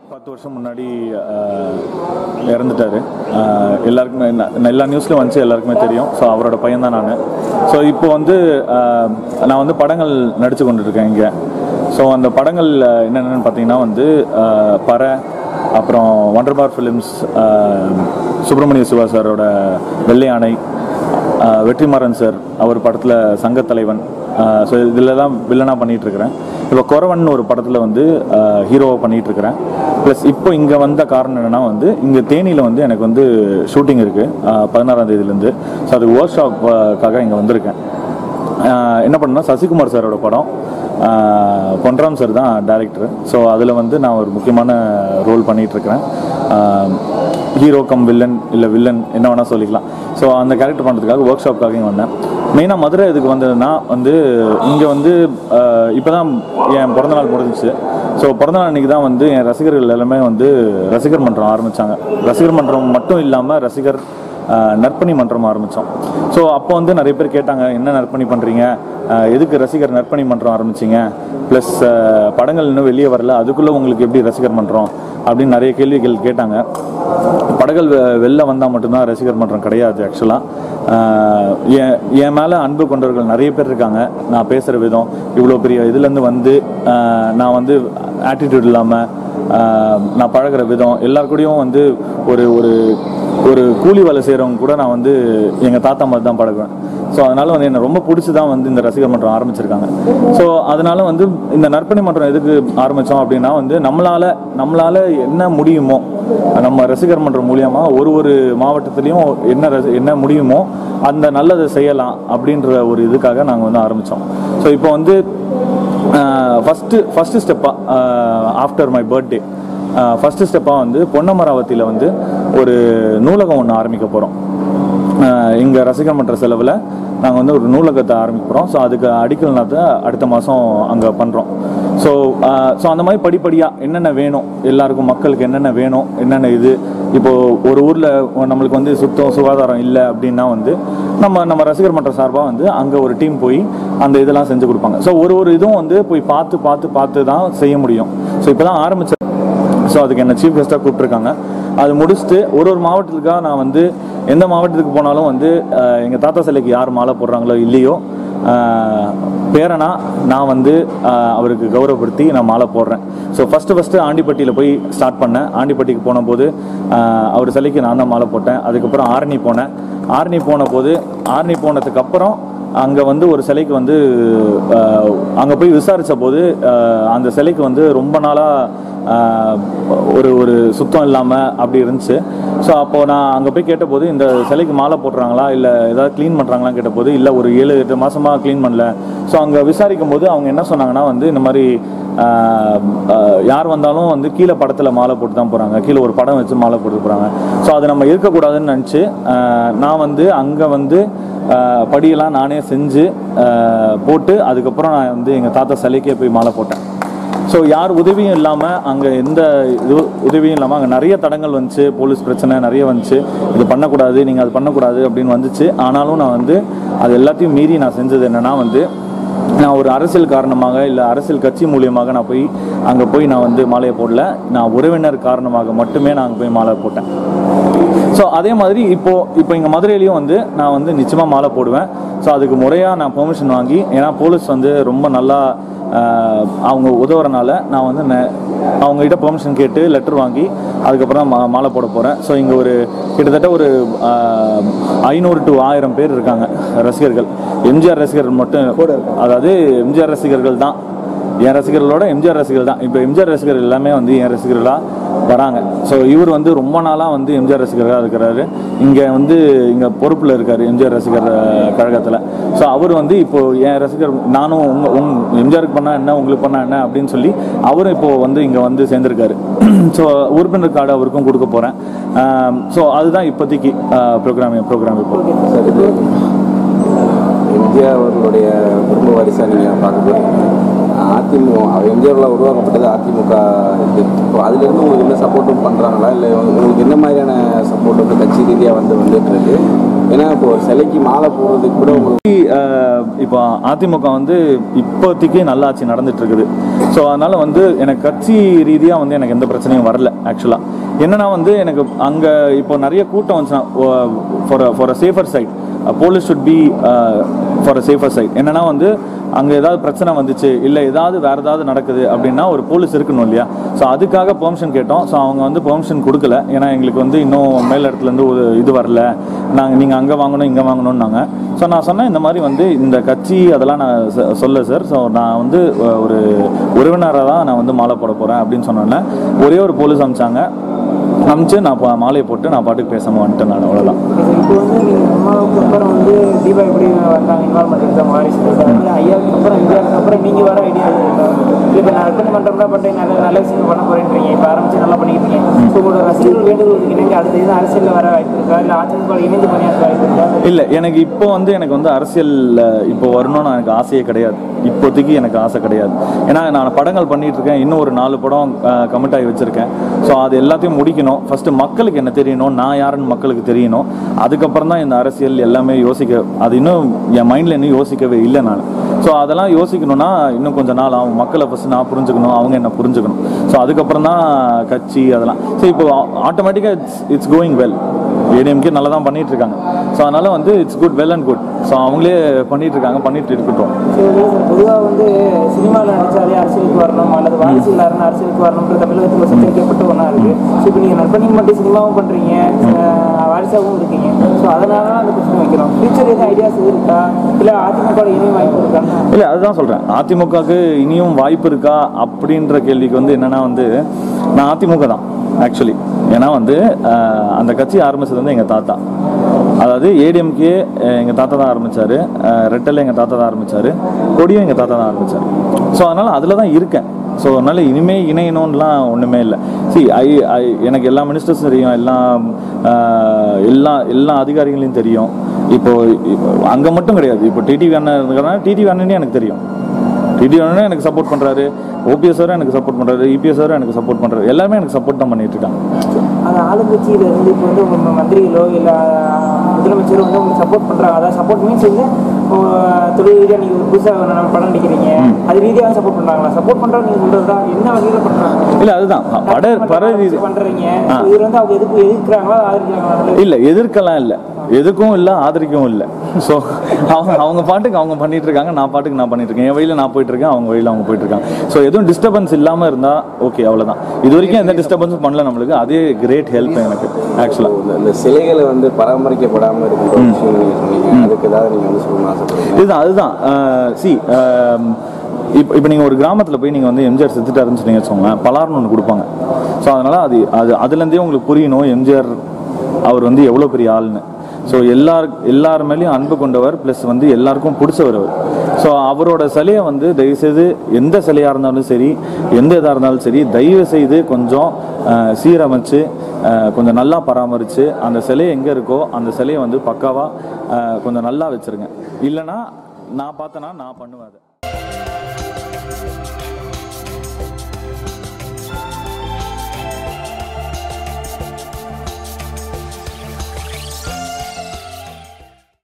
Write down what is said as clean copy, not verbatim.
10 வருஷம் முன்னாடி இறந்துட்டார். எல்லாருக்குமே எல்லா நியூஸ்லையும் வந்துச்சு, எல்லாருக்குமே தெரியும். ஸோ அவரோட பையன் தான் நான். ஸோ இப்போ வந்து நான் வந்து படங்கள் நடித்து கொண்டுருக்கேன் இங்கே. ஸோ அந்த படங்கள் என்னென்னு பார்த்தீங்கன்னா வந்து பறை, அப்புறம் வண்டர்பார் ஃபிலிம்ஸ், சுப்பிரமணிய சிவா சாரோட வெள்ளை யானை, வெற்றிமாறன் சார் அவர் படத்தில் சங்கத்தலைவன். ஸோ இதில் தான் வில்லனாக பண்ணிகிட்ருக்கிறேன். இப்போ கொரவன் ஒரு படத்தில் வந்து ஹீரோவாக பண்ணிகிட்ருக்கிறேன். ப்ளஸ் இப்போ இங்கே வந்த காரணம் என்னென்னா வந்து இங்கே தேனியில் வந்து எனக்கு வந்து ஷூட்டிங் இருக்குது 16ஆம் தேதியிலேருந்து. ஸோ அதுக்கு ஒர்க் ஷாப்புக்காக இங்கே வந்திருக்கேன். என்ன பண்ணேன்னா சசிகுமார் சாரோட படம், பொன்ராம் சார் தான் டைரக்டர். ஸோ அதில் வந்து நான் ஒரு முக்கியமான ரோல் பண்ணிகிட்ருக்கிறேன். ஹீரோ கம் வில்லன், இல்லை வில்லன் என்ன வேணால் சொல்லிக்கலாம். ஸோ அந்த கேரக்டர் பண்ணுறதுக்காக ஒர்க் ஷாப்புக்காக இங்கே வந்தேன். மெயினாக மதுரை இதுக்கு வந்ததுன்னா வந்து இங்கே வந்து இப்போ தான் என் பிறந்தநாள் முடிஞ்சிச்சு. ஸோ பிறந்தநாள் அன்றைக்கி தான் வந்து என் ரசிகர்கள் எல்லாமே வந்து ரசிகர் மன்றம் ஆரம்பித்தாங்க. ரசிகர் மன்றம் மட்டும் இல்லாமல் ரசிகர் நற்பணி மன்றம் ஆரம்பித்தோம். ஸோ அப்போ வந்து நிறைய பேர் கேட்டாங்க, என்ன நற்பணி பண்ணுறீங்க, எதுக்கு ரசிகர் நற்பணி மன்றம் ஆரம்பிச்சிங்க, ப்ளஸ் படங்கள் இன்னும் வெளியே வரல, அதுக்குள்ளே உங்களுக்கு எப்படி ரசிகர் மன்றம் அப்படின்னு நிறைய கேள்விகள் கேட்டாங்க. படங்கள் வெளில வந்தால் மட்டும்தான் ரசிகர் மன்றம் கிடையாது. ஆக்சுவலாக என் மேலே அன்பு கொண்டவர்கள் நிறைய பேர் இருக்காங்க. நான் பேசுகிற விதம், இவ்வளோ பெரிய இதுலேருந்து வந்து நான் வந்து ஆட்டிடியூட் இல்லாமல் நான் பழகிற விதம், எல்லாருக்கூடையும் வந்து ஒரு ஒரு ஒரு கூலி வேலை செய்கிறவங்க கூட நான் வந்து எங்கள் தாத்தா மாதிரி தான் பழகுவேன். ஸோ அதனால் வந்து என்னை ரொம்ப பிடிச்சி தான் வந்து இந்த ரசிகர் மன்றம் ஆரம்பிச்சிருக்காங்க. ஸோ அதனால் வந்து இந்த நற்பணி மன்றம் எதுக்கு ஆரம்பித்தோம் அப்படின்னா வந்து நம்மளால் என்ன முடியுமோ, நம்ம ரசிகர் மன்றம் மூலியமாக ஒரு மாவட்டத்துலேயும் என்ன முடியுமோ அந்த நல்லதை செய்யலாம் அப்படின்ற ஒரு இதுக்காக நாங்கள் வந்து ஆரம்பித்தோம். ஸோ இப்போ வந்து ஃபஸ்ட்டு ஸ்டெப்பாக ஆஃப்டர் மை பர்த்டே ஃபஸ்ட்டு ஸ்டெப்பாக வந்து பொன்னமராவதியில் வந்து ஒரு நூலகம் ஒன்று ஆரம்பிக்க போகிறோம். இங்கே ரசிகர் மன்ற செலவில் நாங்கள் வந்து ஒரு நூலகத்தை ஆரம்பிக்க போகிறோம். ஸோ அதுக்கு அடிக்கல் நாத்தை அடுத்த மாதம் அங்கே பண்ணுறோம். ஸோ அந்த மாதிரி படிப்படியாக என்னென்ன வேணும், எல்லாருக்கும் மக்களுக்கு என்னென்ன வேணும், என்னென்ன இது இப்போது ஒரு ஊரில் நம்மளுக்கு வந்து சுத்தம் சுகாதாரம் இல்லை அப்படின்னா வந்து நம்ம ரசிகர் மன்ற சார்பாக வந்து அங்கே ஒரு டீம் போய் அந்த இதெல்லாம் செஞ்சு கொடுப்பாங்க. ஸோ ஒரு இதுவும் வந்து போய் பார்த்து தான் செய்ய முடியும். ஸோ இப்போ தான் ஆரம்பித்த. ஸோ அதுக்கு என்ன சீஃப் கெஸ்ட்டாக கூப்பிட்ருக்காங்க. அது முடிச்சுட்டு ஒரு மாவட்டத்துக்காக நான் வந்து எந்த மாவட்டத்துக்கு போனாலும் வந்து எங்கள் தாத்தா சிலைக்கு யார் மாலை போடுறாங்களோ இல்லையோ பேரனா நான் வந்து அவருக்கு கௌரவப்படுத்தி நான் மாலை போடுறேன். ஸோ ஃபஸ்ட்டு ஆண்டிப்பட்டியில் போய் ஸ்டார்ட் பண்ணேன். ஆண்டிப்பட்டிக்கு போன போது அவர் சிலைக்கு நான் தான் மாலை போட்டேன். அதுக்கப்புறம் ஆரணி போனதுக்கப்புறம் அங்கே வந்து ஒரு சிலைக்கு வந்து அங்கே போய் விசாரித்த போது அந்த சிலைக்கு வந்து ரொம்ப நாளாக ஒரு சுத்தம் இல்லாமல் அப்படி இருந்துச்சு. ஸோ அப்போது நான் அங்கே போய் கேட்டபோது இந்த சிலைக்கு மாலை போடுறாங்களா இல்லை ஏதாவது க்ளீன் பண்ணுறாங்களான்னு கேட்டபோது இல்லை, ஒரு 7-8 மாதமாக க்ளீன் பண்ணல. ஸோ அங்கே விசாரிக்கும் போது அவங்க என்ன சொன்னாங்கன்னா வந்து இந்த மாதிரி யார் வந்தாலும் வந்து கீழே படத்தில் மாலை போட்டு தான் போகிறாங்க, கீழே ஒரு படம் வச்சு மாலை போட்டு போகிறாங்க. ஸோ அது நம்ம இருக்கக்கூடாதுன்னு நினச்சி நான் வந்து அங்கே வந்து படியெல்லாம் நானே செஞ்சு போட்டு அதுக்கப்புறம் நான் வந்து எங்கள் தாத்தா சிலைக்கே போய் மாலை போட்டேன். ஸோ யார் உதவியும் இல்லாமல் அங்கே எந்த உதவியும் இல்லாமல் அங்கே நிறைய தடங்கள் வந்துச்சு, போலீஸ் பிரச்சனை நிறைய வந்துச்சு, இது பண்ணக்கூடாது, நீங்கள் அது பண்ணக்கூடாது அப்படின்னு வந்துச்சு. ஆனாலும் நான் வந்து அது எல்லாத்தையும் மீறி நான் செஞ்சது என்னென்னா வந்து நான் ஒரு அரசியல் காரணமாக இல்லை அரசியல் கட்சி மூலியமாக நான் அங்கே போய் நான் வந்து மாலையை போடல. நான் உறவினர் காரணமாக மட்டுமே நான் அங்கே போய் மாலை போட்டேன். ஸோ அதே மாதிரி இப்போ இங்கே மதுரையிலையும் வந்து நான் வந்து நிச்சயமாக மாலை போடுவேன். ஸோ அதுக்கு முறையாக நான் பெர்மிஷன் வாங்கி, ஏன்னா போலீஸ் வந்து ரொம்ப நல்லா அவங்க உதவுறனால நான் வந்து அவங்ககிட்ட பெர்மிஷன் கேட்டு லெட்டர் வாங்கி அதுக்கப்புறம் மாலை போட போகிறேன். ஸோ இங்கே ஒரு கிட்டத்தட்ட ஒரு 500 to 1000 பேர் இருக்காங்க ரசிகர்கள். எம்ஜிஆர் ரசிகர்கள் மட்டும், அதாவது எம்ஜிஆர் ரசிகர்கள் தான், என் ரசிகர்களோட எம்ஜிஆர் ரசிகர்கள் தான். இப்போ எம்ஜிஆர் ரசிகர்கள் எல்லாமே வந்து என் ரசிகர்களாக வராங்க. ஸோ இவர் வந்து ரொம்ப நாளாக வந்து எம்ஜிஆர் ரசிகராக இருக்கிறாரு. இங்கே பொறுப்பில் இருக்கார் எம்ஜிஆர் ரசிகர் கழகத்தில். ஸோ அவர் வந்து இப்போது என் ரசிகர், நானும் எம்ஜிஆருக்கு பண்ணால் என்ன, உங்களுக்கு பண்ணால் என்ன அப்படின்னு சொல்லி அவரும் இப்போது வந்து இங்கே வந்து சேர்ந்துருக்காரு. ஸோ உறுப்பினர் கார்டு அவருக்கும் கொடுக்க போகிறேன். ஸோ அதுதான் இப்போதைக்கு ப்ரோக்ராம் இப்போ. எம்ஜிஆர் அவர்களுடைய குடும்ப வாரிசாக நீங்கள் பார்க்க போகிறீங்க. அதிமுக எம்ஜிஆரில் உருவாக்கப்பட்டது அதிமுக இது. இப்போ அதுலேருந்து உங்களுக்கு என்ன சப்போர்ட்டும் பண்ணுறாங்களா, இல்லை உங்களுக்கு என்ன மாதிரியான சப்போர்ட் வந்து கட்சி ரீதியாக வந்துட்டு இருக்கு? ஏன்னா இப்போ ஒரு சிலைக்கு மாலை போடுறதுக்கு கூட உங்களுக்கு இப்போ அதிமுக வந்து இப்போதைக்கு நல்லாட்சி நடந்துட்டு இருக்குது. ஸோ அதனால வந்து எனக்கு கட்சி ரீதியாக வந்து எனக்கு எந்த பிரச்சனையும் வரல. ஆக்சுவலாக என்னன்னா வந்து எனக்கு அங்கே இப்போ நிறைய கூட்டம் வந்துச்சுன்னா for a safer side police should be for a safer side. என்னன்னா வந்து அங்கே ஏதாவது பிரச்சனை வந்துச்சு இல்லை ஏதாவது வேறு ஏதாவது நடக்குது அப்படின்னா ஒரு போலீஸ் இருக்கணும் இல்லையா. ஸோ அதுக்காக பெர்மிஷன் கேட்டோம். ஸோ அவங்க வந்து பெர்மிஷன் கொடுக்கல. ஏன்னா எங்களுக்கு வந்து இன்னும் மேல் இடத்துலேருந்து ஒரு இது வரல, நீங்கள் அங்கே வாங்கணும் இங்கே வாங்கணும்னாங்க. ஸோ நான் சொன்னேன் இந்த மாதிரி வந்து இந்த கட்சி அதெல்லாம் நான் சொல்ல சார். ஸோ நான் வந்து ஒரு உறவினராக தான் நான் வந்து மாலை போட போகிறேன் அப்படின்னு சொன்னோன்னே ஒரே ஒரு போலீஸ் அனுப்பிச்சாங்க. அனுப்பிச்சு நான் மாலையை போட்டு நான் பாட்டுக்கு பேசாமல் வந்துட்டேன். நான் அவ்வளோதான். இப்போ வந்து நீங்கள் அம்மாவுக்கு அப்புறம் வந்து தீபா எப்படி வந்தாங்க இன்வால்மெண்ட் இருந்தாங்க வாரிசு ஐயாவுக்கு அப்புறம் இந்தியாவுக்கு அப்புறம் நீங்கள் வர ஐடியா இருக்கா? இப்போ நான் அட்டன் பண்ணுறோம்னா பட் நல்ல விஷயம் பண்ண போகிறேன்றீங்க. இப்போ ஆரம்பிச்சு நல்லா பண்ணிக்கிட்டு இருக்கீங்க. ஸோ உங்களோட ரசிகர்கள் வேண்டுதலுக்கு இணைந்து அடுத்த இது அரசியலில் வர வாய்ப்பு இருக்கா, இல்லை அதிமுக இணைந்து பணியாற்ற வாய்ப்பு இருக்கா? இல்லை, எனக்கு இப்போ வந்து அரசியல் இப்போ வரணும்னு எனக்கு ஆசையே கிடையாது. இப்போதைக்கு எனக்கு ஆசை கிடையாது. ஏன்னா நான் படங்கள் பண்ணிட்டு இருக்கேன். இன்னும் ஒரு 4 படம் கமிட் ஆகி வச்சுருக்கேன். ஸோ அது எல்லாத்தையும் முடிக்கணும். ஃபஸ்ட்டு மக்களுக்கு என்ன தெரியணும், நான் யாருன்னு மக்களுக்கு தெரியணும். அதுக்கப்புறம் தான் இந்த அரசியல் எல்லாமே அது இன்னும் என் மைண்டில் இன்னும் யோசிக்கவே இல்லை நான். ஸோ அதெல்லாம் யோசிக்கணும்னா இன்னும் கொஞ்சம் நாள் ஆகும். மக்களை ஃபஸ்ட்டு நான் புரிஞ்சுக்கணும், அவங்க என்ன புரிஞ்சுக்கணும். ஸோ அதுக்கப்புறம் தான் கட்சி அதெல்லாம். ஸோ இப்போ ஆட்டோமேட்டிக்காக இட்ஸ் கோயிங் வெல். ஏடிஎம்கே நல்லா தான் பண்ணிட்டு இருக்காங்க. ஸோ அதனால வந்து it's good, well and good. So அவங்களே பண்ணிட்டு இருக்காங்க, பண்ணிட்டு இருக்கட்டும். பொதுவாக வந்து சினிமாவில் நடிச்சாலே அரசியலுக்கு வரணும் அல்லது வாரிசுகள் யாருன்னு அரசியலுக்கு வரணுன்ற தமிழகத்தில் சந்திக்கப்பட்ட ஒன்றா இருக்குது. ஸோ இப்போ நீங்கள் நற்பணியும் மட்டும் சினிமாவும் பண்ணுறீங்க, வாரிசாகவும் இருக்கீங்க. ஸோ அதனால தான் அந்த பிரச்சனை வைக்கிறோம். ஃபியூச்சர் எதுவும் ஐடியாஸ் இருக்கா, இல்லை அதிமுக இனியும் வாய்ப்பு இருக்கா? இல்லை, அதுதான் சொல்கிறேன். அதிமுகவுக்கு இனியும் வாய்ப்பு இருக்கா அப்படின்ற கேள்விக்கு வந்து என்னென்னா வந்து நான் அதிமுக தான் ஆக்சுவலி. ஏன்னா வந்து அந்த கட்சி ஆரம்பித்தது வந்து எங்கள் தாத்தா. அதாவது ஏடிஎம்கே எங்கள் தாத்தா தான் ஆரம்பித்தார், ரெட்டல் எங்கள் தாத்தா தான் ஆரம்பித்தார், கொடியும் எங்கள் தாத்தா தான் ஆரம்பித்தார். ஸோ அதனால் அதில் தான் இருக்கேன். ஸோ அதனால் இனிமேல் இணையணும்லாம் ஒன்றுமே இல்லை. எனக்கு எல்லா மினிஸ்டர்ஸும் தெரியும், எல்லா அதிகாரிகளையும் தெரியும். இப்போது அங்கே மட்டும் கிடையாது. இப்போ டிடிவி அண்ணன் இருக்கிறனால டிடிவி அண்ணனே எனக்கு தெரியும். டிடிவி அண்ணனே எனக்கு சப்போர்ட் பண்ணுறாரு, ஓபிஎஸ் சாரும் எனக்கு சப்போர்ட் பண்ணுறாரு, இபிஎஸ் சாரும் எனக்கு சப்போர்ட் பண்ணுறாரு. எல்லாமே எனக்கு சப்போர்ட் தான் பண்ணிட்டு இருக்காங்க. அந்த ஆளுங்கட்சியில் இருந்து இப்போ வந்து உங்கள் மந்திரிகளோ இல்லை முதலமைச்சரோ வந்து உங்களுக்கு சப்போர்ட் பண்ணுறாங்க. அதாவது சப்போர்ட் மீன்ஸ் வந்து தொழில் ரீதியாக நீங்கள் ஒரு புதுசாக படம் நடிக்கிறீங்க, அது ரீதியாக சப்போர்ட் பண்ணுறாங்களா? சப்போர்ட் பண்ணுறாங்க நீங்கள் சொல்கிறது தான் என்ன வகையில் பண்ணுறாங்க? இல்லை, அதுதான் பண்ணுறீங்க. இதில் வந்து அவங்க எதிர்க்கிறாங்களா ஆதரிக்கிறாங்களா? இல்லை, எதிர்க்கலாம் இல்லை, எதுக்கும் இல்லை, ஆதரிக்கவும் இல்லை. ஸோ அவங்க பாட்டுக்கு அவங்க பண்ணிட்டு இருக்காங்க, நான் பாட்டுக்கு நான் பண்ணிட்டு இருக்கேன். என் வழியில் நான் போயிட்டு இருக்கேன், அவங்க வழியில் அவங்க போயிட்டு இருக்காங்க. ஸோ எதுவும் டிஸ்டர்பன்ஸ் இல்லாமல் இருந்தால் ஓகே, அவ்வளோதான். இது வரைக்கும் எந்த டிஸ்டர்பன்ஸும் பண்ணல நம்மளுக்கு. அதே கிரேட் ஹெல்ப் எனக்கு ஆக்சுவலாக. இந்த சிலைகளை வந்து பராமரிக்கப்படாமல் இருக்கிற விஷயம் நீங்கள் சொன்னீங்க, அதுக்கு ஏதாவது நீங்கள் வந்து சொல்லணும் ஆசைப்படுறீங்க? அதுதான் இப்போ நீங்கள் ஒரு கிராமத்தில் போய் நீங்கள் வந்து எம்ஜிஆர் செத்துட்டாருன்னு சொன்னீங்க வச்சுக்கோங்களேன், பலார்னு ஒன்று கொடுப்பாங்க. ஸோ அதனால் அதுலேருந்தே உங்களுக்கு புரியணும் எம்ஜிஆர் அவர் வந்து எவ்வளோ பெரிய ஆள்னு. ஸோ எல்லார் மேலேயும் அன்பு கொண்டவர், ப்ளஸ் வந்து எல்லாருக்கும் பிடிச்சவர் அவர். ஸோ அவரோட சிலையை வந்து தயவுசெய்து எந்த சிலையாக இருந்தாலும் சரி, எந்த இதாக இருந்தாலும் சரி, தயவு செய்து கொஞ்சம் சீரமைச்சு கொஞ்சம் நல்லா பராமரித்து அந்த சிலையை எங்கே இருக்கோ அந்த சிலையை வந்து பக்காவாக கொஞ்சம் நல்லா வச்சுருங்க. இல்லைனா நான் பார்த்தேன்னா நான் பண்ணுவேன் அதை.